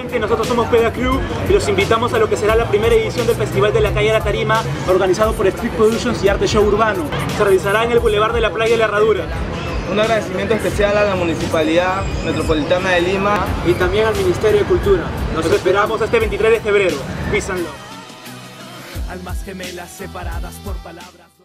gente, nosotros somos Peda Crew y los invitamos a lo que será la primera edición del Festival de la Calle a la Tarima, organizado por Street Productions y Arte Show Urbano. Se realizará en el Boulevard de la Playa de la Herradura. Un agradecimiento especial a la Municipalidad Metropolitana de Lima y también al Ministerio de Cultura. Nos esperamos este 23 de febrero. Peace and love. Almas gemelas separadas por palabras.